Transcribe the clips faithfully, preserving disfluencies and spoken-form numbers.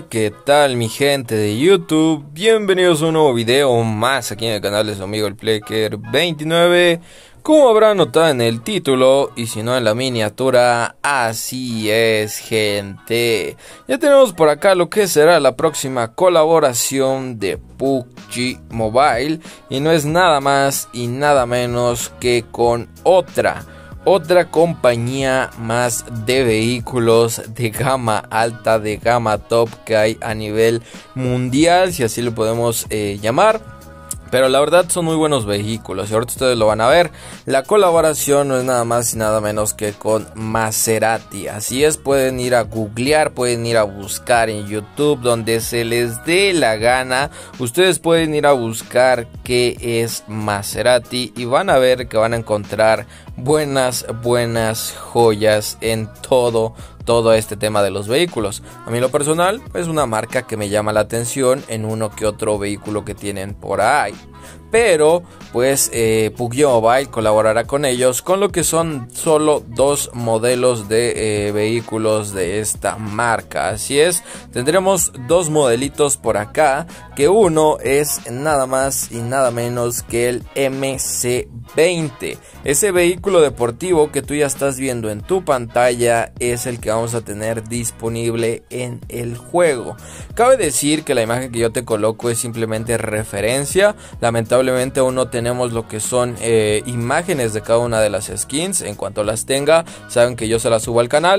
¿qué tal mi gente de YouTube? Bienvenidos a un nuevo video más aquí en el canal de su amigo el Plecker veintinueve. Como habrán notado en el título y si no en la miniatura, así es gente. Ya tenemos por acá lo que será la próxima colaboración de P U B G Mobile. Y no es nada más y nada menos que con otra Otra compañía más de vehículos de gama alta, de gama top que hay a nivel mundial, si así lo podemos eh, llamar. Pero la verdad son muy buenos vehículos y ahorita ustedes lo van a ver. La colaboración no es nada más y nada menos que con Maserati. Así es, pueden ir a googlear, pueden ir a buscar en YouTube donde se les dé la gana. Ustedes pueden ir a buscar qué es Maserati y van a ver que van a encontrar buenas, buenas joyas en todo todo este tema de los vehículos. A mí en lo personal es una marca que me llama la atención en uno que otro vehículo que tienen por ahí. Pero pues eh, P U B G Mobile colaborará con ellos con lo que son solo dos modelos de eh, vehículos de esta marca. Así es, tendremos dos modelitos por acá, que uno es nada más y nada menos que el M C veinte. Ese vehículo deportivo que tú ya estás viendo en tu pantalla es el que vamos a tener disponible en el juego. Cabe decir que la imagen que yo te coloco es simplemente referencia. Lamentablemente aún no tenemos lo que son eh, imágenes de cada una de las skins. En cuanto las tenga, saben que yo se las subo al canal.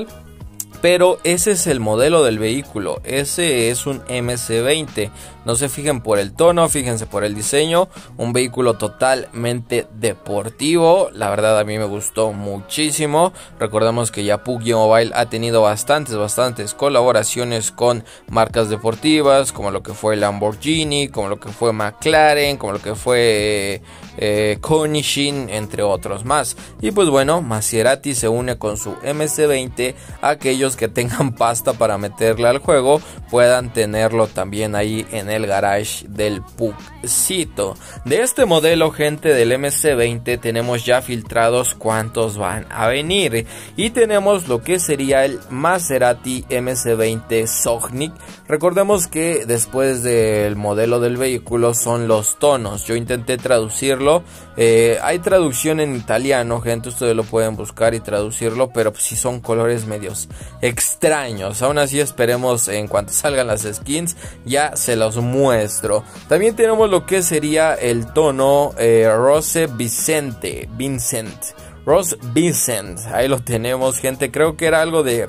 Pero ese es el modelo del vehículo, ese es un M C veinte, no se fijen por el tono, fíjense por el diseño, un vehículo totalmente deportivo, la verdad a mí me gustó muchísimo. Recordemos que ya P U B G Mobile ha tenido bastantes, bastantes colaboraciones con marcas deportivas, como lo que fue Lamborghini, como lo que fue McLaren, como lo que fue eh, Koenigsegg, entre otros más. Y pues bueno, Maserati se une con su M C veinte, aquellos que tengan pasta para meterle al juego puedan tenerlo también ahí en el garage del PUBGcito. De este modelo, gente, del M C veinte tenemos ya filtrados cuántos van a venir y tenemos lo que sería el Maserati M C veinte Sognic. Recordemos que después del modelo del vehículo son los tonos. Yo intenté traducirlo, eh, hay traducción en italiano, gente, ustedes lo pueden buscar y traducirlo, pero si pues, son colores medios extraños. Aún así esperemos en cuanto salgan las skins ya se los muestro. También tenemos lo que sería el tono eh, Rose Vicente Vincent Rose Vincent, ahí lo tenemos, gente. Creo que era algo de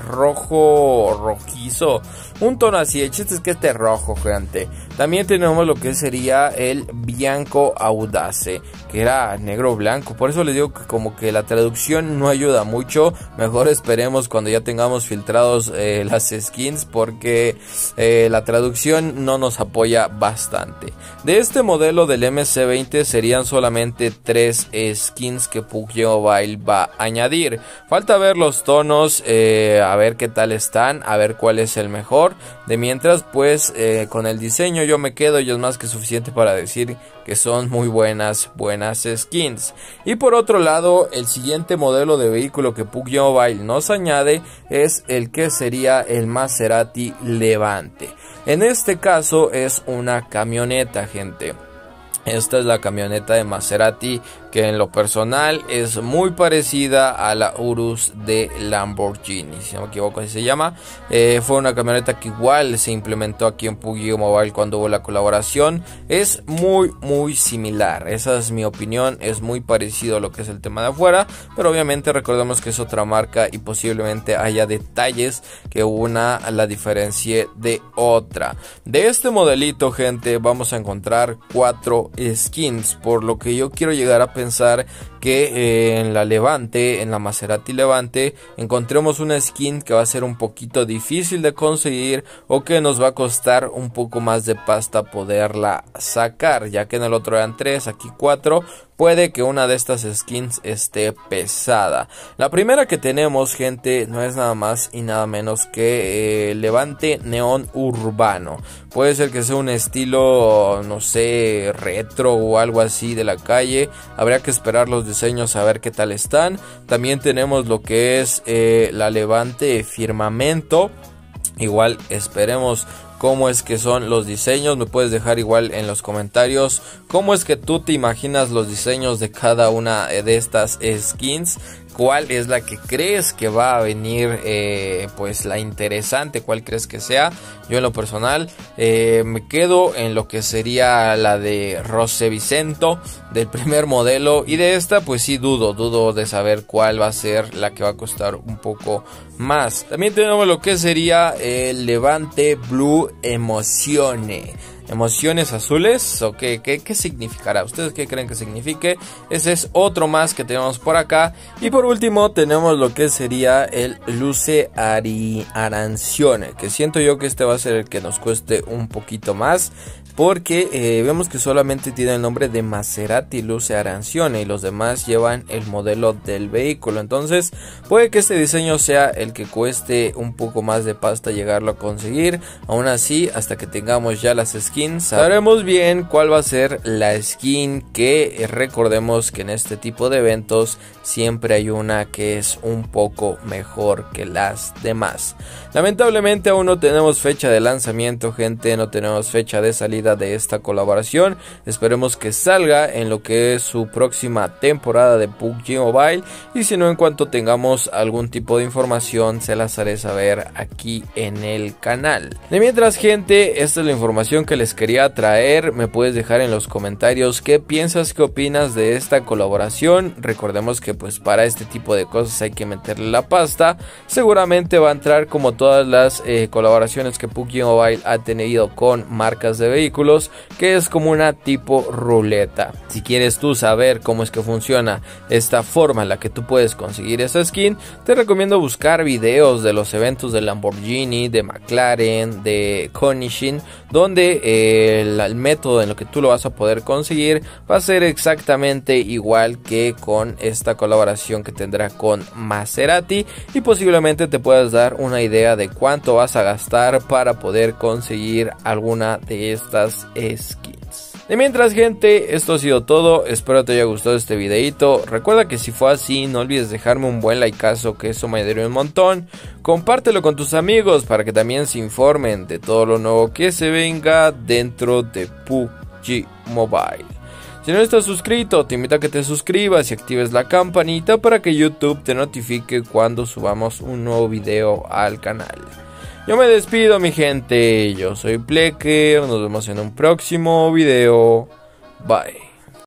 rojo rojizo, un tono así. El chiste es que este es rojo, gente. También tenemos lo que sería el Bianco Audace, que era negro blanco. Por eso les digo que como que la traducción no ayuda mucho. Mejor esperemos cuando ya tengamos filtrados eh, las skins, porque eh, la traducción no nos apoya bastante. De este modelo del M C veinte serían solamente tres skins que P U B G Mobile va a añadir. Falta ver los tonos, eh, a ver qué tal están, a ver cuál es el mejor. De mientras, pues eh, con el diseño yo me quedo y es más que suficiente para decir que son muy buenas, buenas skins. Y por otro lado, el siguiente modelo de vehículo que P U B G Mobile nos añade es el que sería el Maserati Levante. En este caso es una camioneta, gente. Esta es la camioneta de Maserati, que en lo personal es muy parecida a la Urus de Lamborghini, si no me equivoco así se llama. Eh, fue una camioneta que igual se implementó aquí en P U B G Mobile cuando hubo la colaboración. Es muy muy similar, esa es mi opinión, es muy parecido a lo que es el tema de afuera, pero obviamente recordemos que es otra marca y posiblemente haya detalles que una la diferencie de otra. De este modelito, gente, vamos a encontrar cuatro skins, por lo que yo quiero llegar a pensar que eh, en la Levante, en la Maserati Levante, encontremos una skin que va a ser un poquito difícil de conseguir o que nos va a costar un poco más de pasta poderla sacar, ya que en el otro eran tres, aquí cuatro. Puede que una de estas skins esté pesada. La primera que tenemos, gente, no es nada más y nada menos que eh, Levante Neón Urbano. Puede ser que sea un estilo, no sé, retro o algo así de la calle. Habría que esperar los diseños a ver qué tal están. También tenemos lo que es eh, la Levante Firmamento. Igual esperemos cómo es que son los diseños. Me puedes dejar igual en los comentarios cómo es que tú te imaginas los diseños de cada una de estas skins. ¿Cuál es la que crees que va a venir, eh, pues la interesante? ¿Cuál crees que sea? Yo en lo personal eh, me quedo en lo que sería la de Rosevicento del primer modelo, y de esta pues sí dudo, dudo de saber cuál va a ser la que va a costar un poco más. También tenemos lo que sería el Levante Blue Emocione. Emociones azules, o qué, qué, qué significará, ustedes qué creen que signifique. Ese es otro más que tenemos por acá. Y por último tenemos lo que sería el Luce Ari Arancione, que siento yo que este va a ser el que nos cueste un poquito más, porque eh, vemos que solamente tiene el nombre de Maserati Luce Arancione y los demás llevan el modelo del vehículo. Entonces puede que este diseño sea el que cueste un poco más de pasta llegarlo a conseguir. Aún así, hasta que tengamos ya las skins, sabremos bien cuál va a ser la skin, que eh, recordemos que en este tipo de eventos siempre hay una que es un poco mejor que las demás. Lamentablemente aún no tenemos fecha de lanzamiento, gente, no tenemos fecha de salida de esta colaboración. Esperemos que salga en lo que es su próxima temporada de P U B G Mobile, y si no, en cuanto tengamos algún tipo de información se las haré saber aquí en el canal. De mientras, gente, esta es la información que les quería traer. Me puedes dejar en los comentarios qué piensas, qué opinas de esta colaboración. Recordemos que pues para este tipo de cosas hay que meterle la pasta. Seguramente va a entrar como todas las eh, colaboraciones que P U B G Mobile ha tenido con marcas de vehículos, que es como una tipo ruleta. Si quieres tú saber cómo es que funciona esta forma en la que tú puedes conseguir esta skin, te recomiendo buscar videos de los eventos de Lamborghini, de McLaren, de Koenigsegg, donde eh, el, el método en lo que tú lo vas a poder conseguir va a ser exactamente igual que con esta colaboración que tendrá con Maserati, y posiblemente te puedas dar una idea de cuánto vas a gastar para poder conseguir alguna de estas skins. De mientras, gente, esto ha sido todo. Espero te haya gustado este videito. Recuerda que si fue así, no olvides dejarme un buen likeazo, que eso me ayudaría un montón. Compártelo con tus amigos para que también se informen de todo lo nuevo que se venga dentro de P U B G Mobile. Si no estás suscrito, te invito a que te suscribas y actives la campanita para que YouTube te notifique cuando subamos un nuevo video al canal. Yo me despido, mi gente. Yo soy Plecker. Nos vemos en un próximo video. Bye.